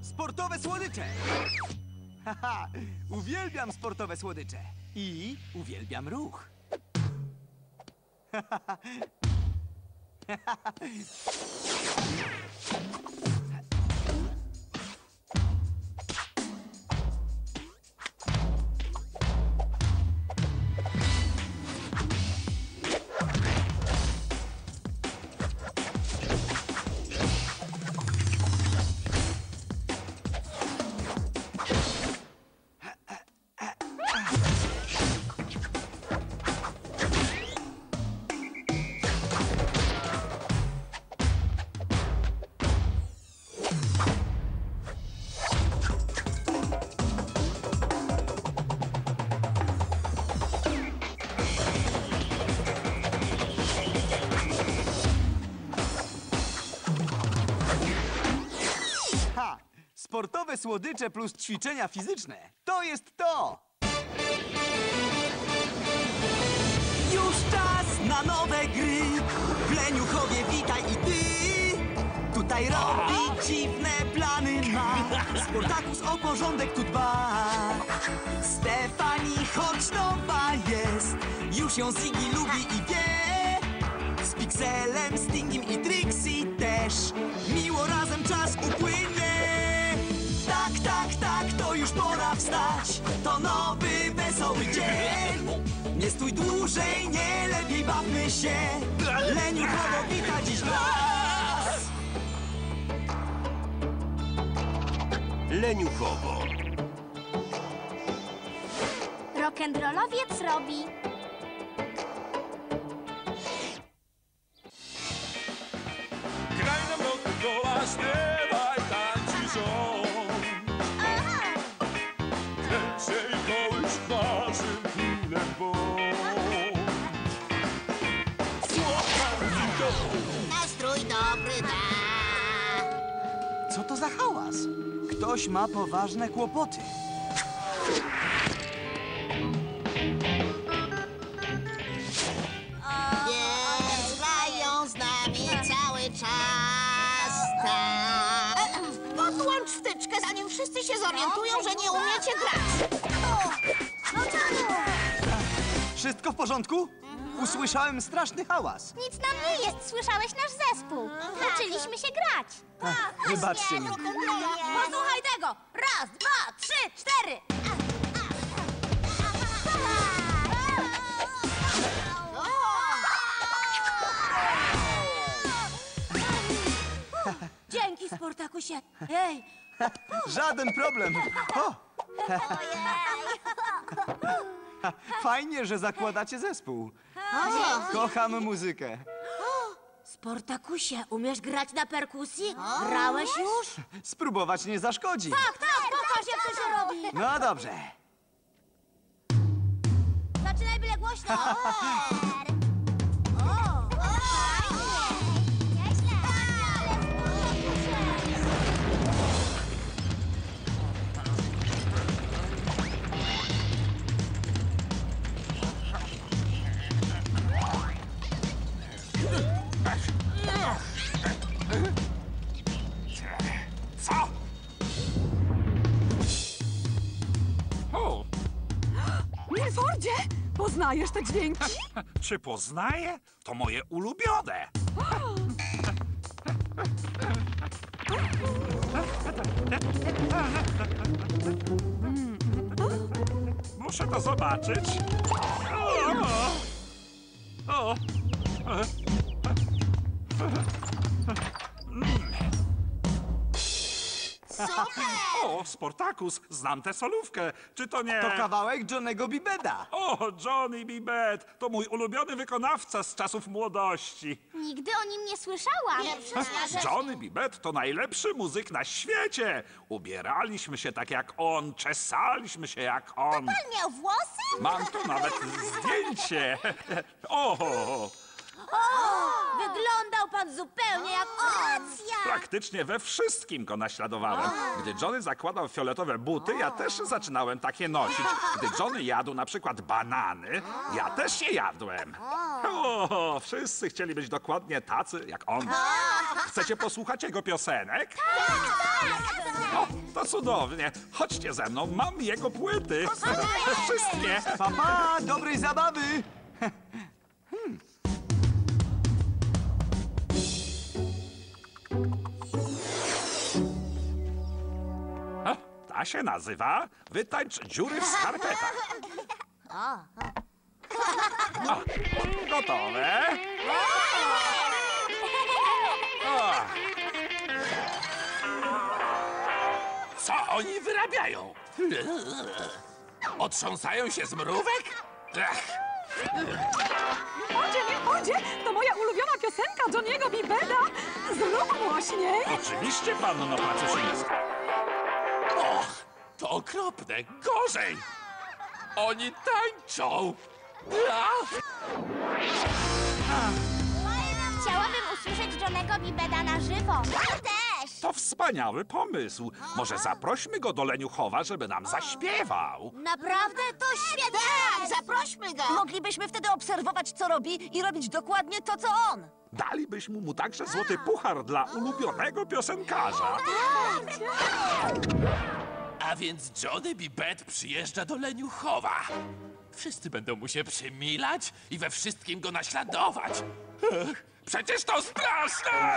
Sportowe słodycze! Haha, uwielbiam sportowe słodycze. I uwielbiam ruch. Sportowe słodycze plus ćwiczenia fizyczne. To jest to! Już czas na nowe gry. W Leniuchowie witaj i ty. Tutaj robi dziwne plany ma. Sportakus o porządek tu dba. Stefani, choć nowa jest, już ją Ziggy lubi i wie. Z Pixelem, Stingiem i Trixie też. Miło razem czas upłynie. Tak, tak, tak, to już pora wstać. To nowy, wesoły dzień. Nie stój dłużej, nie lepiej bawmy się. Leniuchowo wita dziś nas. Leniuchowo. Rock'n'rollowiec robi. Graj nam rock'n'rolla, śpiewaj, tańczy żon. Więcej kołysz naszym chwilem bądź. Słodka muzyka. Nastrój dobry da. Co to za hałas? Ktoś ma poważne kłopoty. Więc grają z nami cały czas. Tak. Podłącz wtyczkę, zanim wszyscy się zorientują, że nie umiecie grać. No czemu? Wszystko w porządku? Usłyszałem straszny hałas. Nic nam nie jest. Słyszałeś nasz zespół. Uczyliśmy się grać. Wybaczcie mi. Posłuchaj tego. Raz, dwa, trzy, cztery. Dzięki, Sportakusie. Hej, Żaden problem. O! Fajnie, że zakładacie zespół. Kocham muzykę. Sportakusie, umiesz grać na perkusji? Grałeś już? Spróbować nie zaszkodzi. Tak, pokaż jak to się robi. No dobrze. Zaczynaj byle głośno. Co? O, Milfordzie, poznajesz te dźwięki? czy poznaję? To moje ulubione. Muszę to zobaczyć. O. O, Sportakus, znam tę solówkę. Czy to nie... To kawałek Johnnego Bibeda. O, Johnny B. Bad, to mój ulubiony wykonawca z czasów młodości. Nigdy o nim nie słyszałam. Johnny B. Bad to najlepszy muzyk na świecie. Ubieraliśmy się tak jak on, czesaliśmy się jak on. Pan miał włosy? Mam tu nawet zdjęcie. O, Wyglądał pan zupełnie jak on. Racja. praktycznie we wszystkim go naśladowałem. Gdy Johnny zakładał fioletowe buty, ja też zaczynałem takie nosić. Gdy Johnny jadł na przykład banany, ja też je jadłem. O, wszyscy chcieli być dokładnie tacy jak on. Chcecie posłuchać jego piosenek? O, to cudownie. Chodźcie ze mną, mam jego płyty. Wszystkie. Papa, dobrej zabawy! O, ta się nazywa Wytańcz dziury w skarpetach. O, gotowe. O, Co oni wyrabiają? Otrząsają się z mrówek? Ech, Milfordzie, to moja ulubiona piosenka Johniego B. Beda. Zrób głośniej. oczywiście, panno Placusińska. och, to okropne, gorzej! Oni tańczą! Ach, Chciałabym usłyszeć Johnego B. Beda na żywo. Ja też! To wspaniały pomysł. Może zaprośmy go do Leniuchowa, żeby nam zaśpiewał. Naprawdę? To świetnie! Tak, zaprośmy go. Moglibyśmy wtedy obserwować, co robi i robić dokładnie to, co on. Dalibyśmy mu także złoty puchar dla ulubionego piosenkarza. a więc Johnny B. Bad przyjeżdża do Leniuchowa. Wszyscy będą mu się przymilać i we wszystkim go naśladować. Ech, przecież to straszne!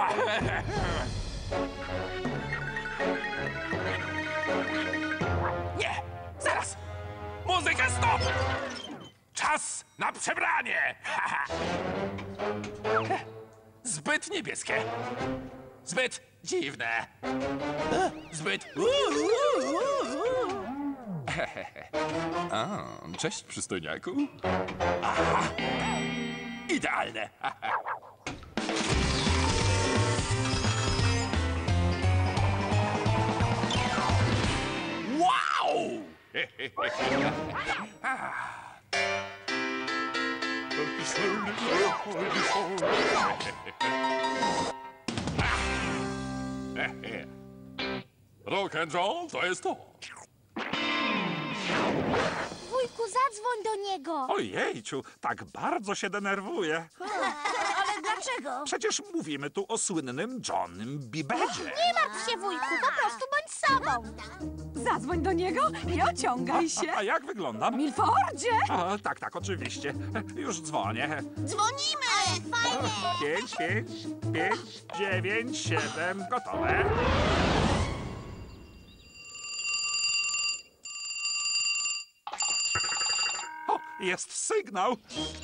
Nie, zaraz! Muzyka stop! Czas na przebranie! Zbyt niebieskie. Zbyt dziwne. Zbyt... Cześć, przystojniaku. Idealne. Wow! Rock and roll to jest to. Wujku, zadzwoń do niego. Ojejciu, tak bardzo się denerwuję. Ale dlaczego? Przecież mówimy tu o słynnym Johnym B. Badzie. Nie martw się, wujku, po prostu bądź sobą. Zadzwoń do niego i ociągaj się. A jak wyglądam? Milfordzie! A, tak, oczywiście. Już dzwonię. Dzwonimy. Fajnie. 5, 5, 9, 7. Gotowe. O, jest sygnał.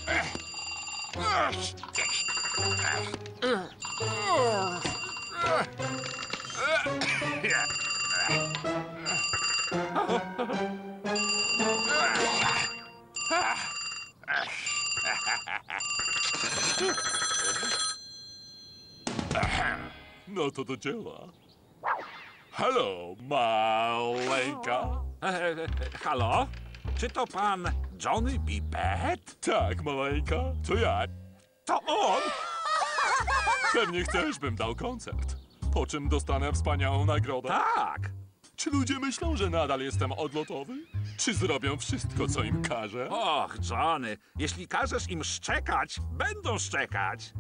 No to do dzieła. Halo, maleńka. Halo? Czy to pan Johnny B. Bad? Tak, maleńka, to ja. To on! Pewnie chcesz, bym dał koncert. Po czym dostanę wspaniałą nagrodę. Tak. Czy ludzie myślą, że nadal jestem odlotowy? Czy zrobią wszystko, co im każę? Och, Johnny, jeśli każesz im szczekać, będą szczekać.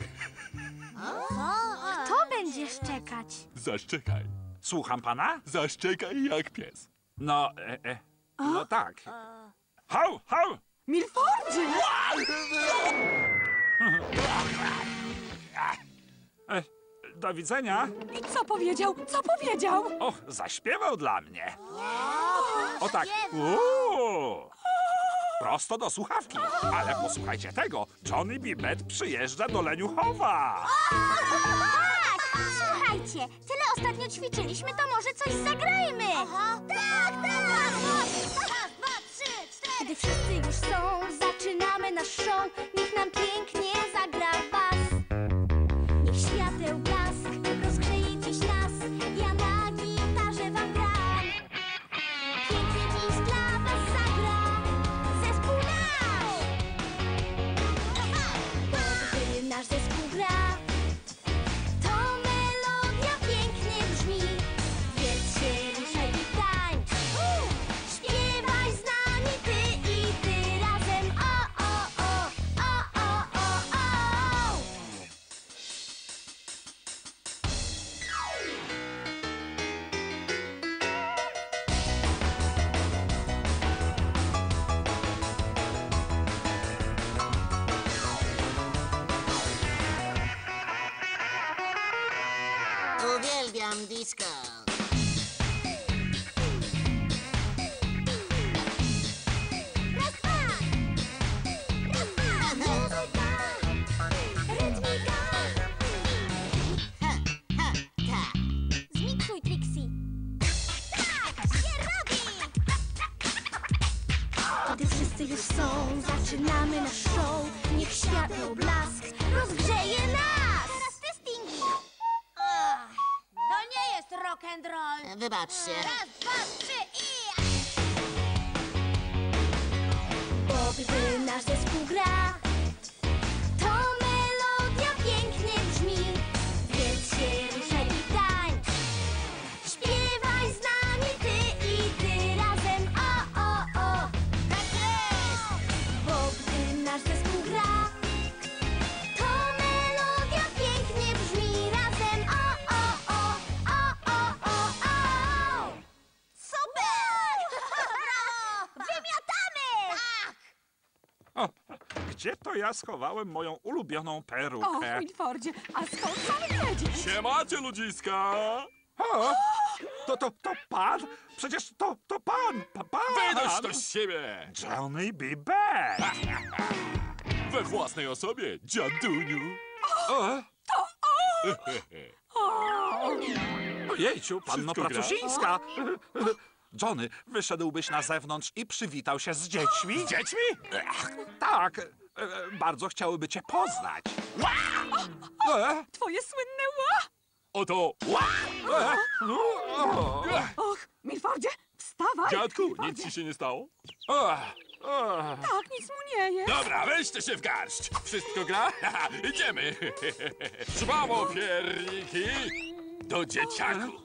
Kto będzie szczekać? Zaszczekaj. Słucham pana? Zaszczekaj jak pies. No, no tak. Hał, hał! Milfordzie! Do widzenia. I co powiedział? Co powiedział? Och, zaśpiewał dla mnie. O tak. Uuu. Prosto do słuchawki. Ale posłuchajcie tego. Johnny B. Bad przyjeżdża do Leniuchowa. Słuchajcie, tyle ostatnio ćwiczyliśmy, to może coś zagrajmy. Tak, tak. Raz, dwa, trzy, cztery. Gdy wszyscy już są, zaczynamy nasz show. Niech nam pięknie zagra bas. Niech świateł blask rozgrzeje dziś nas. Ja na gitarze wam gram. Pięknie dziś dla was zagra zespół nasz. Gdy nasz zespół gra, to melodia pięknie brzmi. Więc się ruszaj i tańcz. Śpiewaj z nami ty i ty razem. O, o, o, o, o, o, o. Uwielbiam disco. Zmiksuj, Trixie. Tak, się robi! Gdy wszyscy już są, zaczynamy nasz show. Niech światło blask rozgrzeje nas! Teraz ty, Stingy. To nie jest rock and roll. Wybaczcie. Raz, dwa, trzy i... Bo gdy nasz zespół gra, to melodia pięknie brzmi. Więc się ruszaj i tańcz. Śpiewaj z nami ty i ty razem. O, o, o. Tak jest! Bo gdy nasz zespół gra, to melodia pięknie brzmi razem. O, o, o, o, o, o, o. Super! Brawo! Wymiatamy! Tak! O, gdzie to ja schowałem moją ulubioną Och, perukę? Milfordzie, a skąd sam jedziesz? Siemacie, ludziska! O, to pan? Przecież to pan! Pan! Wynoś to z siebie! Johnny B. Bad! We własnej osobie, dziaduniu! O, ojejciu, panno Wszystko gra? Pracusińska! Johnny, wyszedłbyś na zewnątrz i przywitał się z dziećmi? Z dziećmi? Tak, bardzo chciałyby cię poznać. Twoje słynne ła! Oto... Och, Milfordzie, wstawaj! Dziadku, Milfordzie. nic ci się nie stało? Tak, nic mu nie jest. Dobra, weźcie się w garść! Wszystko gra? Haha, idziemy! Żwawo, pierniki! Do dzieciaków!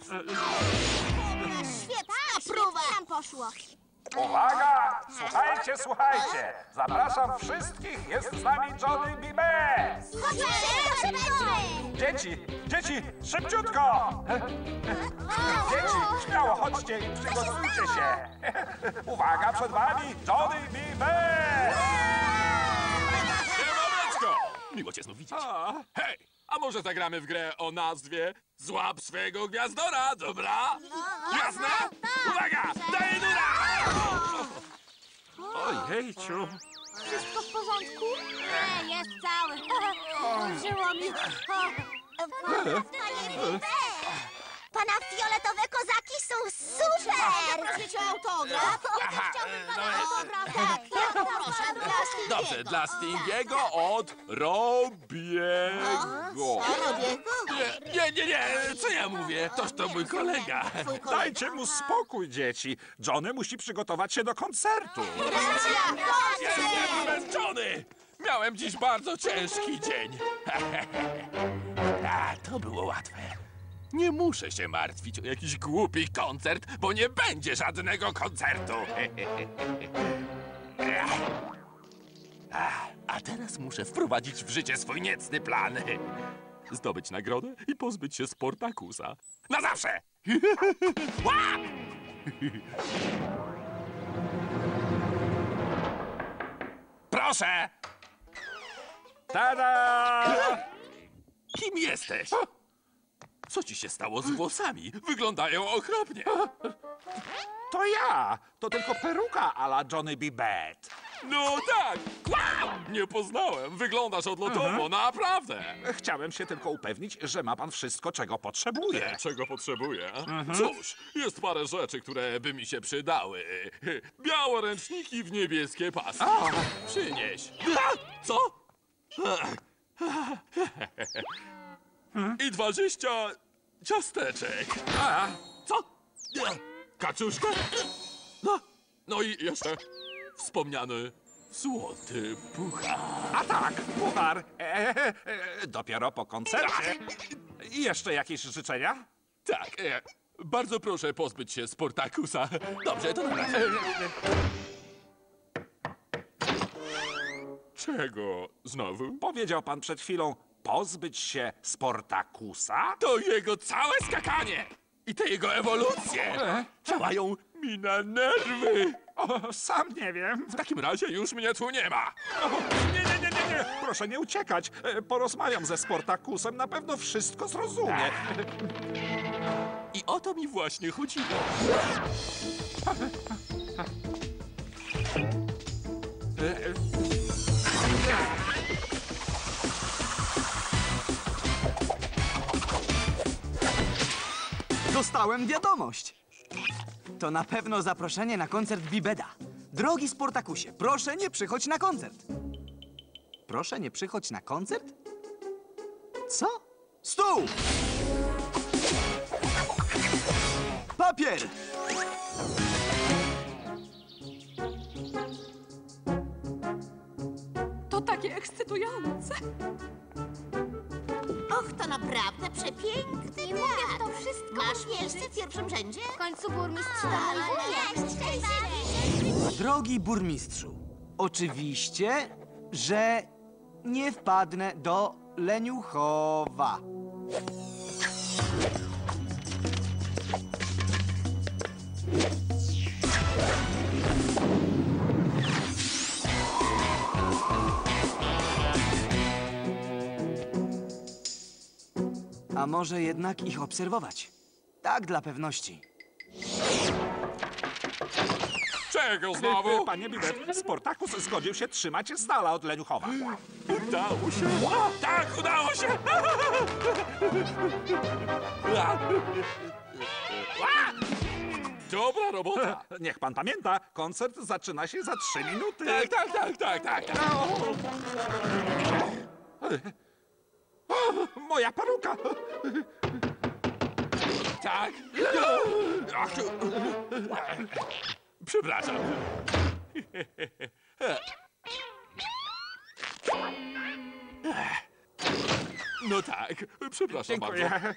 Świetna próba! Nam poszło. Uwaga! Słuchajcie, słuchajcie! Zapraszam wszystkich, jest z nami Johnny B. Bad! Dzieci, szybciutko! Dzieci, śmiało chodźcie i przygotujcie się! Uwaga, przed wami Johnny B. Bad! Siemaneczko! Miło cię znów widzieć. Hej, a może zagramy w grę o nazwie Złap swego gwiazdora, dobra? Jasne? Uwaga, daję dura! Ojejciu! Wszystko w porządku? Nie, jest cały. Ulżyło mi. Pana fioletowe kozaki są super! Proszę cię o autograf. Chciałbym pana autograf. Tak, proszę. Dobrze, dla Stingiego od Robiego. Nie, co ja mówię? Toż to mój kolega. Dajcie mu spokój, dzieci. Johnny musi przygotować się do koncertu. Jestem zmęczony! Miałem dziś bardzo ciężki dzień. A, to było łatwe. Nie muszę się martwić o jakiś głupi koncert, bo nie będzie żadnego koncertu. A teraz muszę wprowadzić w życie swój niecny plan. Zdobyć nagrodę i pozbyć się Sportakusa. Na zawsze! Łap! Proszę! Tada! Kim jesteś? Co ci się stało z włosami? Wyglądają okropnie. To ja! To tylko peruka a la Johnny B. Bad. No tak! Wow! Nie poznałem. Wyglądasz odlotowo, naprawdę. Chciałem się tylko upewnić, że ma pan wszystko, czego potrzebuje. Czego potrzebuję? Cóż, jest parę rzeczy, które by mi się przydały. Białe ręczniki w niebieskie pasy. Przynieś. Co? I 20 ciasteczek. Co? Kaczuszka? No i jeszcze wspomniany złoty puchar. A tak, puchar. Dopiero po koncercie. I jeszcze jakieś życzenia? Tak, bardzo proszę pozbyć się Sportakusa. Dobrze, to na razie. Czego znowu? Powiedział pan przed chwilą pozbyć się Sportakusa? To jego całe skakanie i te jego ewolucje działają mi na nerwy. O, sam nie wiem. W takim razie już mnie tu nie ma. Nie, Proszę nie uciekać. Porozmawiam ze Sportakusem, na pewno wszystko zrozumie. I o to mi właśnie chodziło. Dostałem wiadomość. To na pewno zaproszenie na koncert Bibeda. Drogi Sportakusie, proszę nie przychodź na koncert. Proszę nie przychodź na koncert? Co? Stół! Papier! To takie ekscytujące. Och, to naprawdę przepiękny I mówię, teatr. to wszystko Masz miejsce w pierwszym rzędzie? W końcu burmistrz to mój wuja. Drogi burmistrzu, oczywiście, że nie wpadnę do Leniuchowa. A może jednak ich obserwować? Tak dla pewności. Czego znowu? Panie Bibet, Sportakus zgodził się trzymać z dala od Leniuchowa. Udało się. Tak, udało się. Dobra robota. Niech pan pamięta, koncert zaczyna się za 3 minuty. Tak. Moja peruka! Tak. Ach, przepraszam. No tak, przepraszam bardzo. Dziękuję.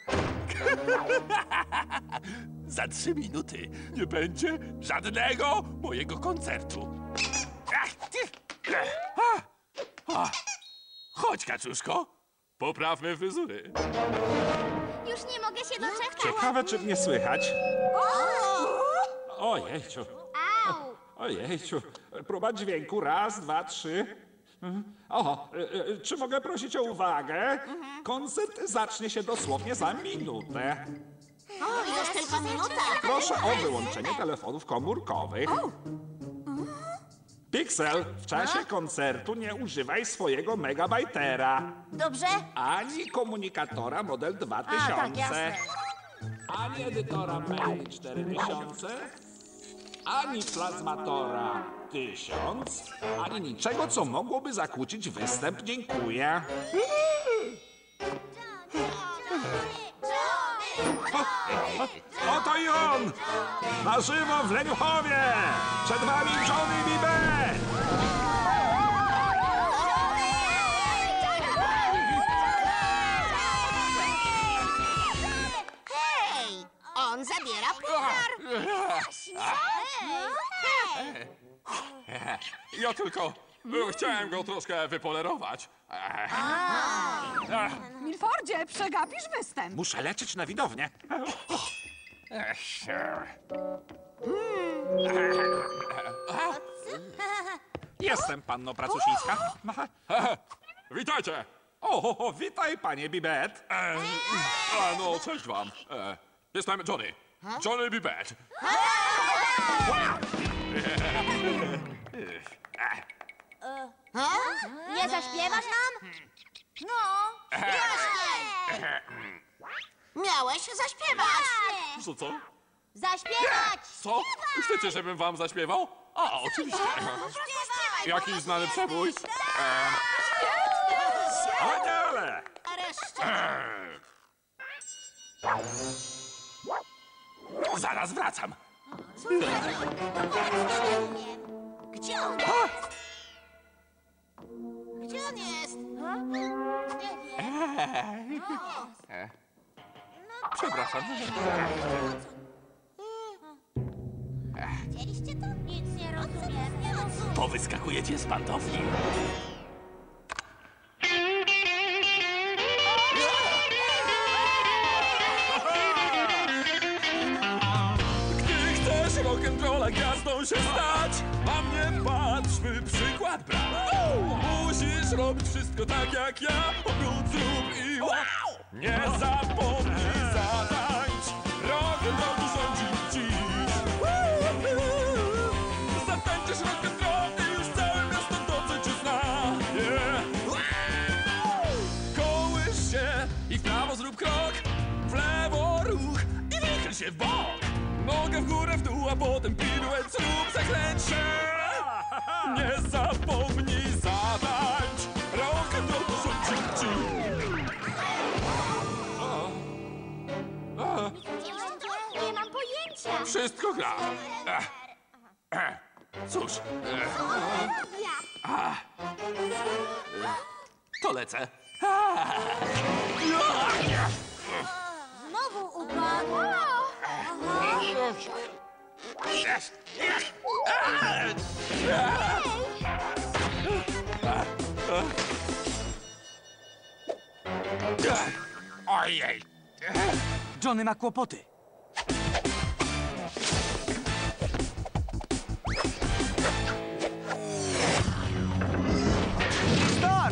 Za 3 minuty nie będzie żadnego mojego koncertu. Chodź, kaczuszko. Poprawmy fryzury. Już nie mogę się doczekać. Ciekawe, czy mnie słychać. Ojejciu, Au! ojejciu. Próba dźwięku, 1, 2, 3. Oho, czy mogę prosić o uwagę? Koncert zacznie się dosłownie za minutę. O, już tylko minuta. Proszę o wyłączenie telefonów komórkowych. Pixel, w czasie koncertu nie używaj swojego megabajtera. Dobrze? Ani komunikatora model 2000. tak, jasne. Ani edytora Mail 4000. Ani plazmatora 1000. Ani niczego, co mogłoby zakłócić występ. Dziękuję. Oto i on! Na żywo w Leniuchowie! Przed wami Johnny Bibet! Hej, on zabiera puchar. Ja tylko chciałem go troszkę wypolerować. Milfordzie, przegapisz występ. Muszę lecieć na widownię. Jestem, panno Pracusińska. Witajcie! O, witaj, panie Bibet. No, cześć wam. Jestem Johnny. Johnny Bibet. Nie zaśpiewasz nam? No, jasne. Miałeś zaśpiewać. Co? Zaśpiewać! Co? Chcecie, żebym wam zaśpiewał? A, oczywiście. Jakiś znany przebój? Wspaniale! Zaraz wracam. Gdzie on jest? Gdzie on jest? Przepraszam. Widzieliście to? Nic nie rozumiem, nie rozumiem. Powyskakujecie z pantofli. Gdy chcesz rock'n'rolla gwiazdą się stać, a mnie patrzmy przykład, brawo! Musisz robić wszystko tak jak ja, obrót zrób i wow! Nie zapomnij zatańcz, rock'n'roll rządzi dziś. Zatańczysz rock'n'roll i już całe miasto dobrze cię zna. Yeah. Kołysz się i w prawo zrób krok, w lewo ruch i wychyl się w bok. Nogę w górę, w dół, a potem piruet zrób, zakręć się. Nie zapomnij zatańcz, rock'n'roll rządzi dziś. Nie mam pojęcia. Wszystko gra. Cóż, to lecę. Znowu upadł. Ojej. Johnny ma kłopoty. Start!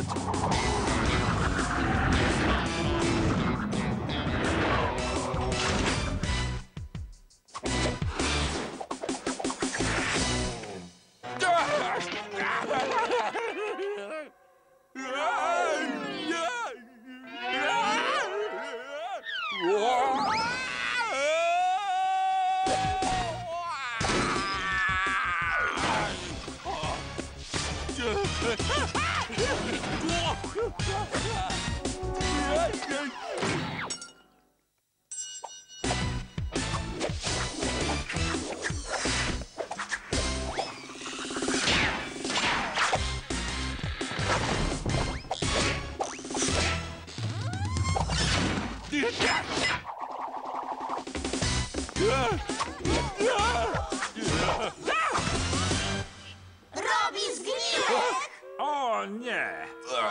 Robi zgniłek! O nie!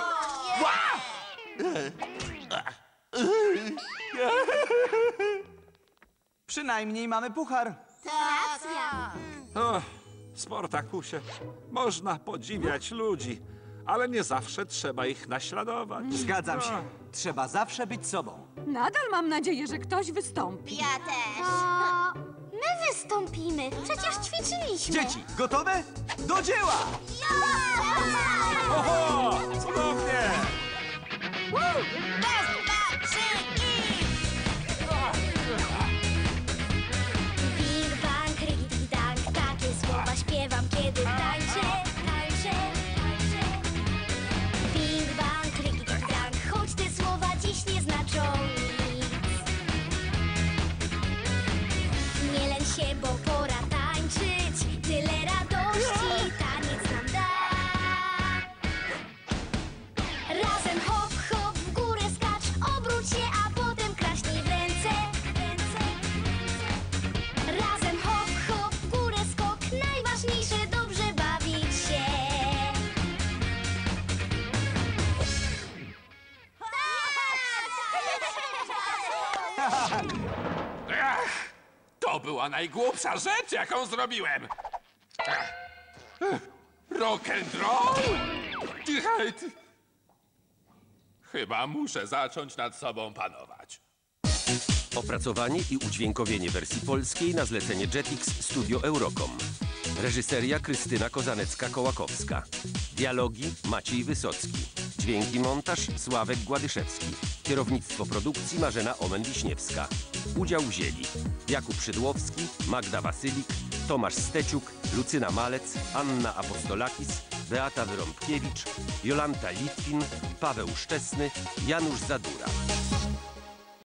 Przynajmniej mamy puchar. Racja. O, Sportakusie, można podziwiać ludzi, ale nie zawsze trzeba ich naśladować. Zgadzam się. Trzeba zawsze być sobą. Nadal mam nadzieję, że ktoś wystąpi. Ja też. O, my wystąpimy. Przecież ćwiczyliśmy. Dzieci, gotowe? Do dzieła! Oho! Cudownie! Raz, dwa, trzy i... Big bang, rigidi dang, takie słowa śpiewam, kiedy tańczę, tańczę, tańczę. Big bang, rigidi dang, choć te słowa dziś nie znaczą nic. Nie lęk się, bo pora tańczyć, tyle radości taniec nam da. Razem hop, hop, w górę skacz, obróć się, a potem klaśnij w ręce, ręce. Razem hop, hop, w górę skok, najważniejsze dobrze bawić się. To była najgłupsza rzecz, jaką zrobiłem. Rock'n'roll? Hej, ty. Chyba muszę zacząć nad sobą panować. Opracowanie i udźwiękowienie wersji polskiej na zlecenie Jetix Studio Eurocom. Reżyseria Krystyna Kozanecka-Kołakowska. Dialogi Maciej Wysocki. Dźwięk i montaż Sławek Gładyszewski. Kierownictwo produkcji Marzena Omen-Wiśniewska. Udział wzięli Jakub Szydłowski, Magda Wasylik, Tomasz Steciuk, Lucyna Malec, Anna Apostolakis, Beata Wyrąbkiewicz, Jolanta Litwin, Paweł Szczesny, Janusz Zadura.